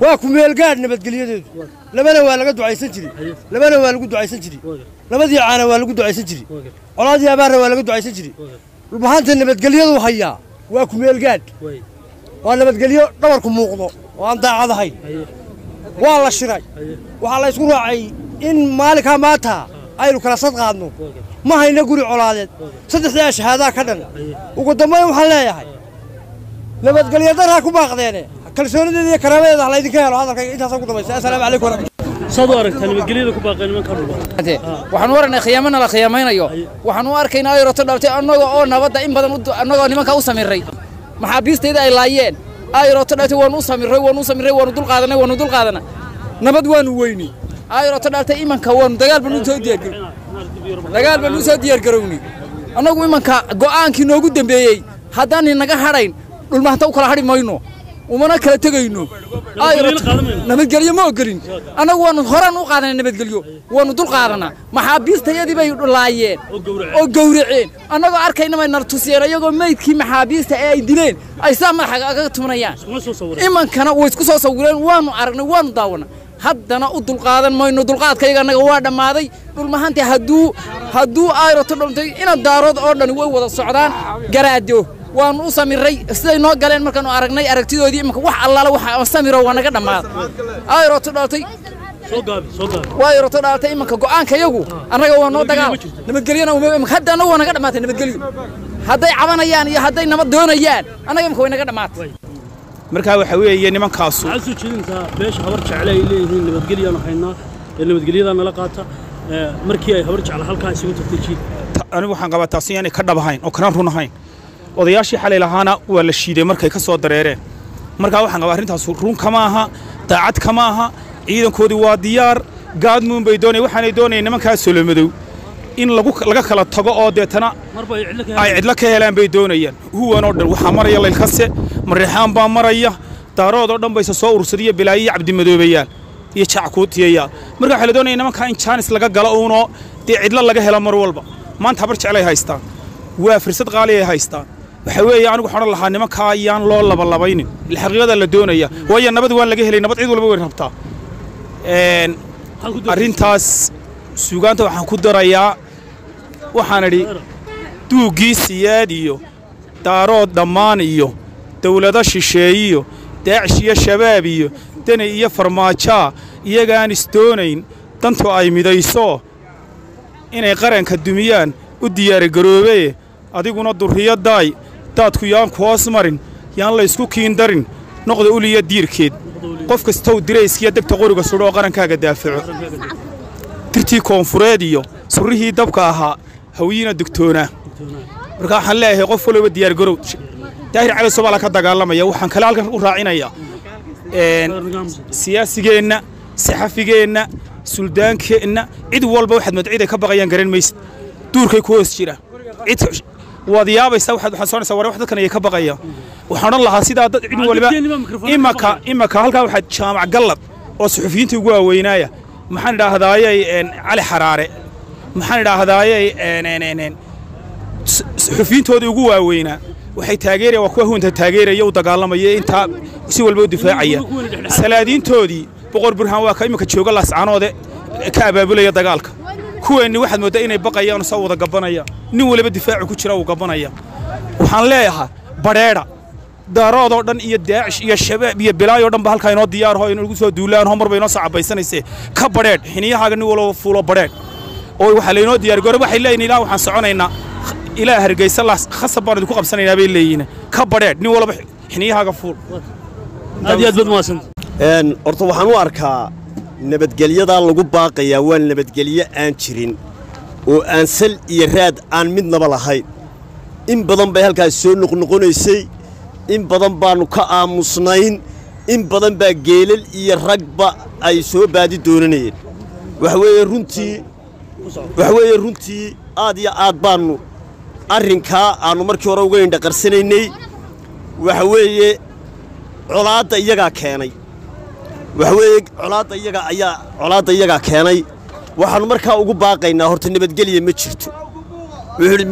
واكو ميلقاد نبتقليدو لبنا waa laga ducaysan jiray labana waa lagu ducaysan jiray labadii caana waa lagu ducaysan jiray colaadii abaarna waa laga ducaysan jiray rubaxanta nabadgelyadu haya waa ku meelgaad waa nabadgelyo dhabarku muuqdo oo aan daacadahay waa la shiray waxa la isku raacay in maalinka maanta aynu kala sad qaadno ma hayna guri colaadeed saddexda shahaada ka dhan ugu dambeyn waxa leeyahay nabadgelyada ku baaqdeene kalsoonidii iyo karaamadii la idinka helo hadalka intaas ugu dambeysay assalaamu calaykum صدوا أركتني بالجليد كوباقين من كربا. وحنورنا خيامنا لا خيامين أيوه. وحنو أركينا أي رتب دلتي أنو نبض إن بدن أنو نما كأوسا من ري. محابيس تيدا إلايين. أي رتب دلتي ونوسا من ري وندول قادنا. نبض ويني. أي رتب دلتي إيمان كون دجال بنوسا ديار كروني. أنا أقول إيمان كجوان كينو قدام بيجي. هذاني نجا هراين. المحتوى كل هاري ماينو. ومنا كلا تجينو. نبتقليه ما أقولين. أنا وان هران وقادنا نبتقليه. وندول قادنا. محابيس تيجي بيجي لايين. أو جورعين. أنا أركينا ما نرتوسيرا يقول ما يتكي محابيس تأي دلين. أي سامع حاجة تمنيان. إيمان كنا ويسكسوا صورين وان أرنا وان داونا. هدنا أدول قادنا ما يندول قاد كي أنا جواد ماضي. دول ما هنتي هدو آيرة تدلون تي إن الدارود أردن ووضع السعودان جراديو. وان أسمي ري استدي نوع مكانو أرجني أركتيو دي مك وح الله وح أسمي رو وانا قدام ما أي رتدالتي صقاب واي رتدالتي مك جوان كيجو أنا جوان نوع دجال نبتقلينا ومخدة أنا وانا قدام ما نبتقلي هذا عبنا يعني هذا نمط دون يان أنا يوم خوينا قدام ما مركها وحوي يعني من كاسو عزو شيء أنت ليش خبرت عليه اللي نبتقلي أنا خينا اللي نبتقلي أنا لقاته مركي خبرت على حلقة يسوي تفتيشين أنا وحنا قبل تصياني كذا بهاين أو كنا رونا هاين odayaashii xalay lahaana waa la shiiday markay ka soo dareereen marka waxaan qabaa arrintaas run kama aha daacad kama aha ciidankoodii waa diyaar gaadmuun bay waxaanay doonayeen nimankaas Solomadow in laga kala tago oo deetana ay cidla ka helaan bay doonayaan huwan oo dhan waxa maraya leelkase marixaan baa maraya daarood oo dhan bay soo urursadiye bilaayi cabdi madoobayaan iyo jackuutiyaya marka waxa la doonayeen nimanka in chance laga galo oo cidla laga helo mar walba maanta habar jeclay haystaan waa fursad qaali ay haystaan waxaweye anigu xoran lahaa nimanka ayaan loo labalaynin xaqiiqada la doonaya way nabad waan laga helay nabad cid walba way rabtaa arintaas suugaanta waxaan ku darayaa waxaan idhi duugii siyaad iyo daarood dhammaan iyo dawlada shisheeyo daacish iyo shabaab iyo dani iyo farmaajo iyagaan istoonayn danto ay midayso inay qaranka dumiyaan u diyaar garoobay adiguna durriyadaay dadku yaan ku hoos marin yaan la isku kiindarin noqdo uliya diirkeed qof kasta oo dirayskiya degta qoriga sudho qarankaaga daafaco tirtii koonfureed iyo surrihii dabka ahaa hawiina dugtoona marka waxaan leeyahay qof walba diyaar garow daahir cali Soomaaliya ka dagaalamaya waxaan kala halkan u raacinayaa siyaasigeenna saxafigeenna suldaankeenna cid walba waxaad madciiday ka baqayaan garan maysid duurkay ku hoos jira cid wadiyaabaysa waxaad soonaysaa war wax dadkan ay ka baqayaan waxaan lahaa sida dad cid walba imaka halka waxaad jaamac galad oo suxufiyiinta ugu waaweynaya maxaan idhaahdayay cali xaraare maxaan idhaahdayay suxufiyiintoodii ugu waaweynaa waxay taageerayaan waa kuwa hunta taageeraya u dagaalamaya inta si walba u difaacaya salaadiintoodii boqor burhaan waa ka imika jooga lascaanoode ka abaabulaya dagaalka kuweeni waxaad moodaa inay baqayaan soo wada gabanaya nin waliba difaacu ku jira uu gabanaya waxaan leeyahay bareera daarood oo dhan iyo daacish iyo shabaab iyo bilaayo dhan ba halka inoo diyaar hoo inuu soo duulaan homar bay inoo sacabaysanayse ka bareed xiniyahaaga nin waliba fuulo bareed oo waxa la inoo diyaar garoobay waxay leeyihiin ilaa waxaan soconaynaa ilaa hargeysa la khasab baan ku qabsanaynaa bay leeyihiin ka bareed nin waliba xiniyahaaga fuul aad badmaasan horta waxaan u arkaa nabadgelyada lagu baaqaya waa nabadgelyo aan jirin oo aan sal iyo raad aan midnaba lahayn in badan bay halkaas soo noqnoqonaysay in badan baanu ka aamusnayn in badan baa geelal iyo ragba ay soo baadi doonanayeen waxa weeye runtii aad iyo aad baanu arrinka aanu markii hore uga indhaqarsanaynay waxa weeye colaadda iyagaa keenay waxweeye colaadda iyaga keenay waxaan markaa ugu baaqaynaa horta nabadgelyo ma jirto wuxuu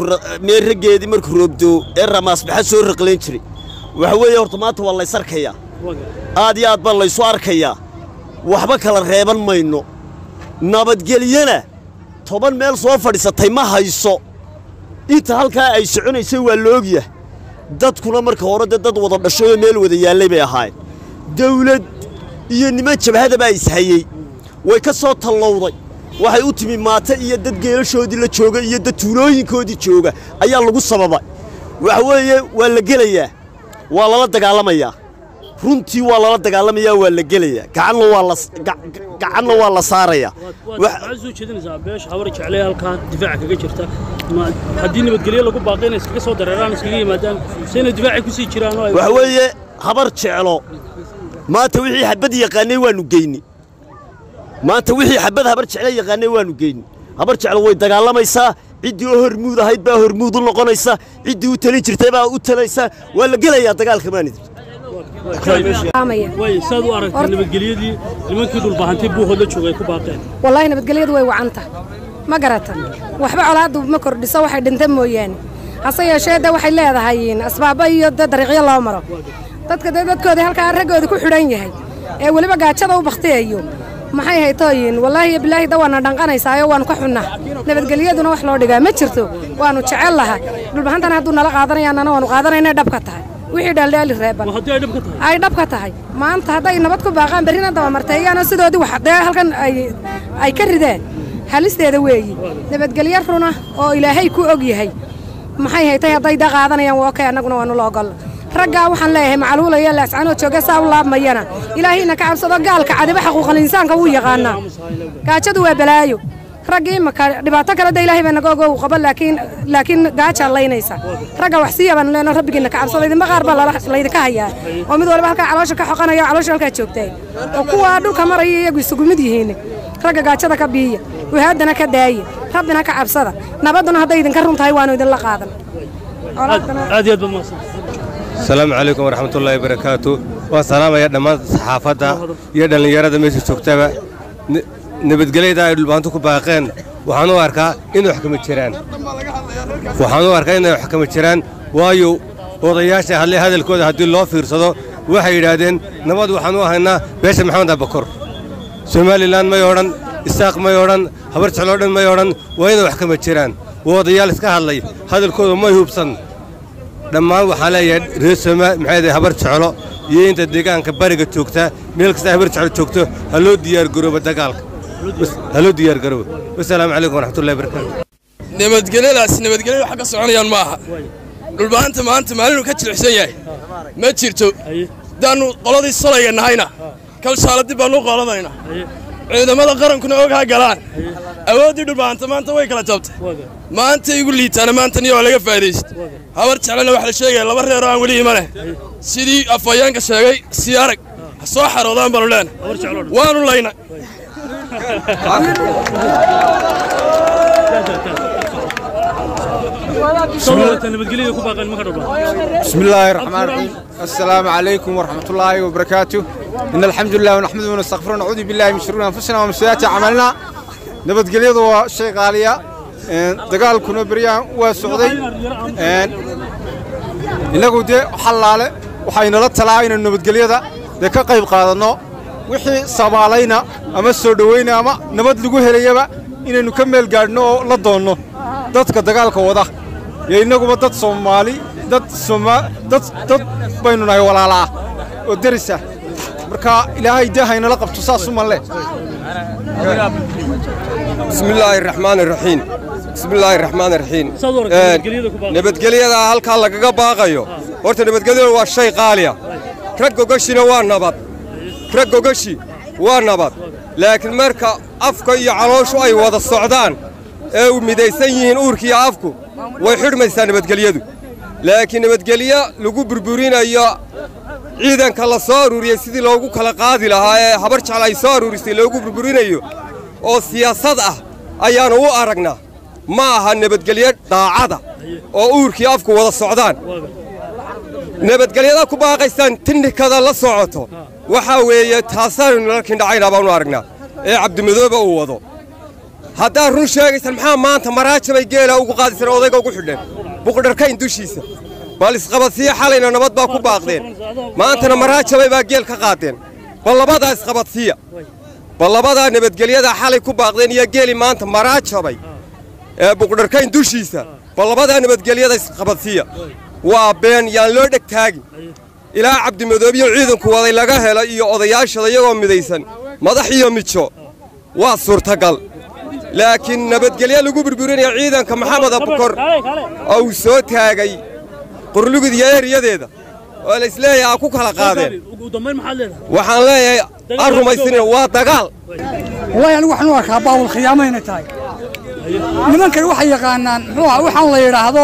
meerageedii markuu roobdo ee ramaas baxa soo raqleen jiray waxa weeye horta maanta waa la isarkaya aad iyo aad baa laysu arkayaa waxba kala reeban mayno nabadgelyana 10 meel soo fadhiisatay ma hayso inta halkaa ay soconaysay waa la ogyahay dadkuna marka hore dad wada dhashay meel wada yaalay bay ahaayeen dawlad iyo niman jabhada baa ishayay way ka soo talowday waxay u timi maata iyo dad geelashoodii la jooga iyo dad tuulooyinkoodii jooga ayaa lagu sababay waxa weeye waa la gelayaa waa lala dagaalamayaa runtii waa lala dagaalamayaa waa la gelayaa gacanna waa la saarayaa waxaa soo jeedinaysaa beesha habar jeclay halka difaaca kaga jirta haddii nabadgelyo lagu baaqayna iskaga soo dareeraan iskaga yimaadaan sayna difaaci ku sii jiraan waxa weeye habar jeclo maanta wixii xabad yaqaanay waanu geeyni maanta wixii xabad habar jeclay yaqaanay waanu geeyni habar jeclo way dagaalamaysaa ciddii oo hormuud ahayd baa hormuud u noqonaysa ciddii u talin jirtay baa u talaysa waa la gelayaa dagaalka maanid way saad u aragtay nabadgelyadii nimankii dhulbaahantay buuhood la joogay ku baaqeen wallahi nabadgelyadu way wacanta ma garatan waxba colaadu ma kordhiso waxay dhinta mooyaan hase yeeshee waxay leedahay asbaabo iyo dariiqyo loo maro dadkooda halka ragooda ku xidhan yahay ee waliba gaajada u baqtiyayo maxay haytooyin wallahi billahi dawana dhanqanaysaayo waan ka xunnaa nabadgelyaduna wax loo dhigaa ma jirto waanu jecel lahaa dhulbaahantana hadduu nala qaadanayaanana waanu qaadanaynaa dhabka tahay wixii dhaldhaali reeban ay dhabka tahay maanta hadday nabad ku baaqaan berrina daba marteeyaanoo sidoodii wax dee halkan ay ka rideen halisteeda weeyi nabadgelyo runa oo ilaahay ku og yahay maxay haytay hadday da qaadanayaan waa okay annaguna waanu la ogol raggaa waxaan leeyahay macluulaya laascanoo jooga saa u laabmayana ilaahayna ka cabsado gaalka cadiba xaquuqal insaanka wuu yaqaanaa gaajadu waa balaayo raggii imaka dhibaato kale da ilaahay baa naga ogow qaba laakiin gaajaa laynaysa ragga wax sii yaban leeno rabbigiina ka cabsado idinma qaar baa laydinka hayaa oo mid walba halkaa caloosha ka xoqanaya caloosha halkaa joogtay oo kuwaa dhulka maraya iyagu isugu mid yihiin ragga gaajada ka biiya wahaadana ka daaya rabbina ka cabsada nabadduna hadday idinka run tahay waanu idinla qaadan aad iyo aad baad mahadsan السلام عليكم ورحمة الله وبركاته والسلام يا دمان صحافة يا دلنا يا رد ماشي شوكتها نبتقلي ده البانتو كباقين وحنو أركا إنه حكم الشيران وحنو أركا إنه حكم الشيران وايو وضياش هل هذا الكود هدي الله في رصده وحي رادين نبض وحنو هنا بيش محمد أبو بكر سومالي لان ما يورن إساق ما يورن هبرت علورن ما يورن وإنه حكم الشيران وضيال إسكا هاللي هذا الكود ما يهوبسن dhammaan waxaa leeyahay reesama maxay habar jeclo iyo inta deegaanka bariga joogta meel kasta habar jeclo joogto ha loo diyaar garoobo dagaalka ha loo diyaar garoobo wassalaamu calaykum waraxmatullaahi wabarakaatu nabadgelyadaas nabadgelyo waxa ka soconayaan maaha dhulbaanta maanta maalinu ka jilicsan yahay ma jirto daanu qoladii salayga nahayna kal shaaladii baanu qooladayna ciidamada qarankuna og ha galaan awoodii dhulbaanta maanta way kala jabtay maanta igu liitaana maanta niyo laga faa'iideystay habar jeclana waxa la sheegay laba reer aan wali iman sidii afayeenka sheegay si arag soo xaroodaan baan leen waanu layna بسم الله الرحمن الرحيم السلام عليكم ورحمة الله وبركاته إن الحمد لله ونحمده ونستغفره ونعوذ بالله من شرور أنفسنا ومن سيئات أعمالنا نبتقليد وشيء غالية دقال كنا بريان وسعودي إنه دي حلالة وحين لا تلاعين النبتقليد ده كقيب قادنا وحي صبالينا أما السودوين أما نبت لقوه ليبا إن نكمل قادنا لضونه دتك دقال كوضح يا إنه بدت صومالي دت بيننا ولا لا ودرسه مركا إلهي ده هين لقب تصاص ماله بسم الله الرحمن الرحيم بسم الله الرحمن الرحيم نبت قليدا هالك الله كجباقيو ورت نبت قليدا والشيء غالية كرجو قشي نوان نبض كرجو قشي ونبض لكن مركا أفكي عروش أي وضع السعودان أو مديسين أوركي أفكو ويحرم الإنسان نبت قليدو لكن نبت قليا لقو بربورين أيا عيدان كلا صار وريسيدي لوجو كلا قاضي لها حبرش على يسار وريسيدي لوجو بربورين أيو أو سياسة أيان هو أرجنا ما هالنبت قليا ضاعدا أو أوركي أفكو وضع السعودان نبت قليا كوبا قيسان تني كذا لا صعوته وحاوية تحصل لكن دعينا بانو أرجنا عبد المذوب هو وضع هذا رون شيء سلمحان ما أنت مراجع بيجيله وقاعد يسرع وضيق وقول حلم بقدر كاين دوشيسه bal isqabadsiya xalayna nabad baa ku baaqdeen maantana maraa jabay baa geel ka qaadeen bal labadaa isqabadsiya bal labadaa nabadgelyada xalay ku baaqdeen iyo geeli maanta maraa jabay ee buqdharkayn dushiisa bal labadaa nabadgelyada isqabadsiya waa been yaan loo dheg taagin ilaa cabdimadoobiyo ciidanku waday laga helo iyo odayaashada iyagoo midaysan madax iyo mijo waa suurtagal laakiin nabadgelyo lagu burburinaya ciidanka maxamed abukor oo uu soo taagay qurlugud iyo eeriyadeeda oo la isleeyahay ku kala qaadeen waxaan leeyahay aan rumaysanin waa dagaal wallahi anigu waxaan u arkaa baawul khiyaamo inay tahay nimankan waxay yaqaanaan muxuu waxaan la yidhaahdo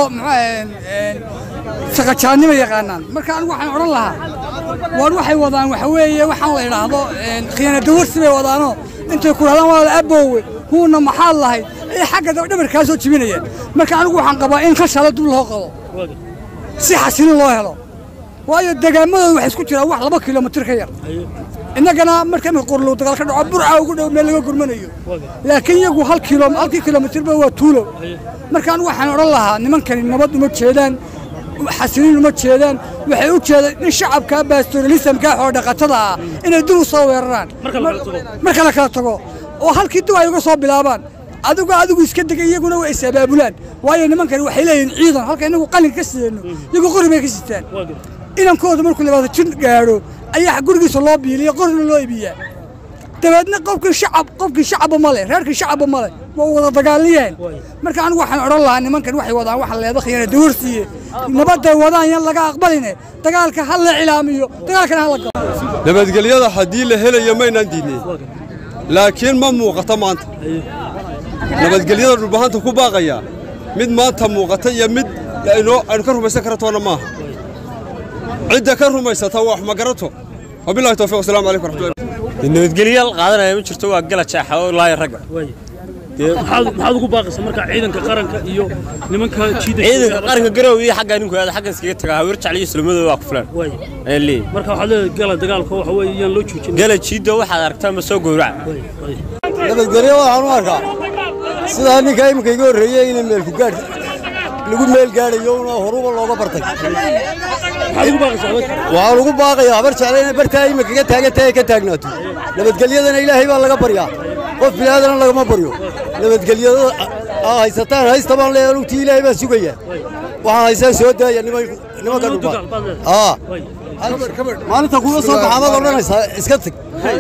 shaqajaannimo yaqaanaan marka anigu waxaan odhan lahaa waan waxay wadaan waxa weeye waxaan la yidhaahdo khiyaano dawarsi bay wadaanoo intay ku dhahdaan waa la aboowe huuna maxaad lahayd ay xagga dhabarkaa soo jibinayeen marka anigu waxaan qabaa in khashala dib loo qabo si xasilin loo helo waayo degaamadooda waxay isku jiraan wax 2 kilomitir ka yar innagana marka mid qorlow dagaal ka dhaco burca ugu dhow meel laga gurmanayo laakiin iyagu 1 kilomitir ba waa tuulo marka anigu waxaan odhan lahaa nimankani nabad uma jeedaan xasilin uma jeedaan waxay u jeedaan in shacabka pastoralismka oo dhaqatada ah inay dib u soo weeraraan marka la kala tago oo halkii dib ay uga soo bilaabaan adigu iska degay iyaguna way isabaabulaan waayo nimankani waxay leeyihiin ciidan halka inagu qalin ka sideeno iyagu qori bay ka sitaan inankooda markuu labaad jin gaaro ayaa gurigiisa loo biiliyo qorina loo iibiyaa dabeedna qofkii shacab ma leh reerkii shacab ma leh waa wada dagaaliyeen marka anigu waxaan odhan lahaa nimankan waxay wadaan waxa leedo khiyaano dawarsiye nabadda wadaan yan laga aqbaline dagaalka hal la cilaamiyo dagaalkana hal la galo nabadgelyada haddii la helayo maynaan diidneen laakiin ma muuqato maanta nabadgelyada dhulbahanta ku baaqaya mid maanta muuqata iyo mid aynu ka rumaysan karatoona maaha cidda ka rumaysata wax ma garato wabillahi tawfiiq assalaamu calaykum warahmatullahi nabadgelyo qaadanaya ma jirto waa gala jaaxa oo laay ragga maxaad ugu baaqaysaa marka ciidanka qaranka iyo nimanka ciidanka qaranka garow iyo xagga ninku aad xagga iskaga tagaa hawir jacliyo islamadooda waa ku filan ay leey marka waxaad leedahay gala dagaalka waxa weeyaan loo joojin gala jiido waxaad aragtaa ma soo gowrac nabadgelyo waxaan u arkaa sida ninka imika iga horreeyay in meel ku gaadh lagu meel gaadhayo una horuba looga bartay waxaan ugu baaqayaa habar jecla inay bartaa imika ka taagantahay ka taagnaato nabadgelyadana ilaahay baa laga baryaa qof bilaadana lagama baryo nabadgelyada haysataan haysta baan leeyahay lugtii ilaahay baan sugayaa waxaan haysaan soo daaya nimanka dhulbaan maalinta kuwa soo baxaabad odhanaysaa iska tag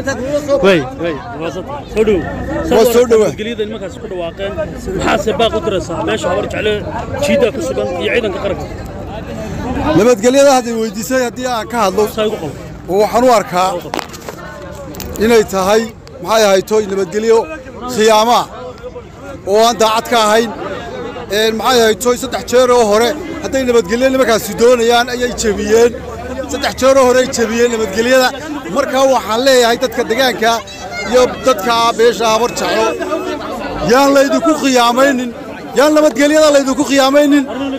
soo dhawaa nabadgelyada nimankaas ku dhawaaqeen maxaase baaq u diraysaa meesha habar jecle jiida ku sugan iyo ciidanka qaranka nabadgelyada hadday weydiisay haddii aan ka hadlo oo waxaan u arkaa inay tahay maxay ahayto nabadgelyo khiyaama oo aan daacad ka ahayn maxay ahayto 3 jeer oo hore hadday nabadgelyo nimankaasi doonayaan ayay jabiyeen 3 jeer oo hore ay jabiyeen nabadgelyada marka waxaan leeyahay dadka deegaanka iyo dadka beesha habar jeclo yaan laydinku khiyaamaynin yaan nabadgelyada laydinku khiyaamaynin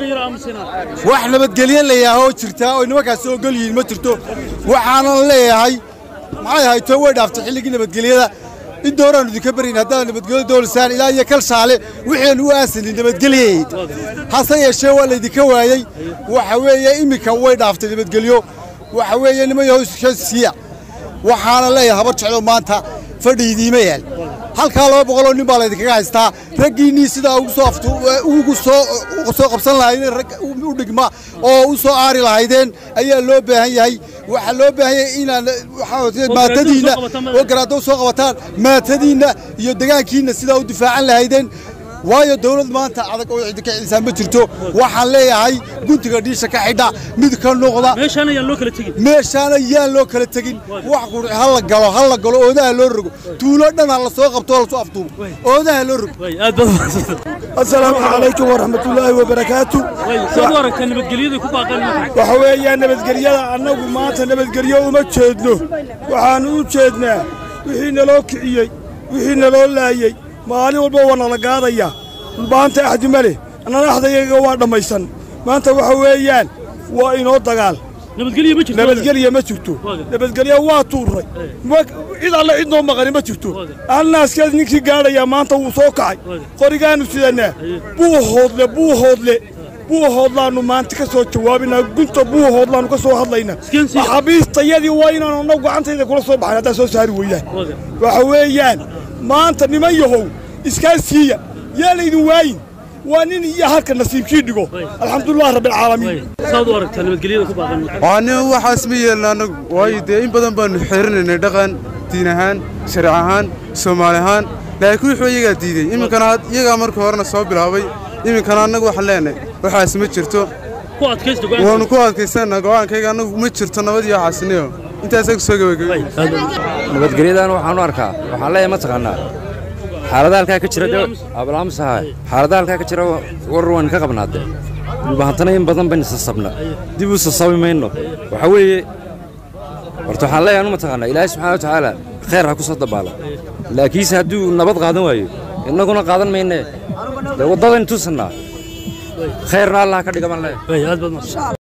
wax nabadgelyo leeyahay jirta oo nimankaasi ogol yihiin ma jirto waxaan leeyahay maxay ahayto way dhaaftay xilligii nabadgelyada in dooraan idinka barin haddaan nabadgelyo doolisaan ilaa iyo kalshaale wixii u aasanay nabadgelyeed hase yeeshee waa laydinka waayay waxa weeye imika way dhaaftay nabadgelyo waxa weeye niman hooskiisa waxaana leeyahay habar jeclo maanta fadhiidiima yaal halkaa 200 oo nin baa laydinkaga haystaa raggiinnii sidaa ugu soo qabsan lahaydeen rag u dhigma oo u soo aari lahaydeen ayaa loo baahan yahay waxaa loo baahan yahay inaan maatadiinna oo garaado soo qabataan maatadiinna iyo degaankiinna sidaa u difaacan lahaydeen waayo dawlad maanta adag oo cid ka xisaab ma jirto waxaan leeyahay guntiga dhiisha ka xidha mid ka noqda meeshaan ayaan loo kala tagin wax qurux hal la galo oodaha loo rogo tuulo dhan la soo qabto la soo aftuubo oodaha loo rogo assalaamu calaykum waraxmatullaahi wabarakaatu nabadgelyada ku baaqan waxa weeyaan nabadgelyada annagu maanta nabadgelyo uma jeedno waxaanu u jeednaa wixii naloo kiciyey wixii naloo laayey maalin walba waa nala gaadaya dhulbaanta axdi ma leh annana axdayaga waa dhammaysan maanta waxa weeyaan waa inoo dagaal nabadgelyo ma jirto nabadgelyo waa tuurnay cid alle cid noo maqani ma jirto halnaaskeed ninkii gaadhayaa maanta wuu soo kacay qorigaanu sidannaa buu hoodle buuhoodlaannu maanta ka soo jawaabinaa gunta buuhoodlaannu ka soo hadlaynaa maxaabiistayadii waa inaanu annagu gacantayda kula soo baxayn haddaa soo saari weeyaan waxa weeyaan maanta niman yahow iskaa siiya yaa laydin waayin waa nin iyo halka nasiibkii dhigo alxamdulilah rabbilcaalamiin saad u aragtaa nabadgelyada ku baaqan anigu waxaas ma yeelna anagu waayo dee in badan baanu xirinaynay dhaqan diin ahaan sharci ahaan soomaali ahaan laakiin wuxuu iyagaa diiday iminkana iyagaa markii horena soo bilaabay iminkana annagu waxaan leenahay waxaas ma jirto waanu ku adkaysana go'aankayga annagu ma jirto nabad iyo xaasiniyo intaasaa ku soo gabagabay nabadgelyadan waxaan u arkaa waxaan leeyahay ma taqaanaa xaaladaha halkaa ka jira ablaamsaha xaaladaha halkaa ka jira warar waan ka qabnaade dhulbahantana in badan baynu sasabna dib u sasabi mayno waxa weeye horta waxaan leeyahay anu ma taqaanaa ilaahay subxaana wa tacaala khayr ha ku soo dabaala laakiinse hadduu nabad qaadan waayo innaguna qaadan maynee dee waddadaynu tusannaa khayrna allah ka dhiga baan leeyahay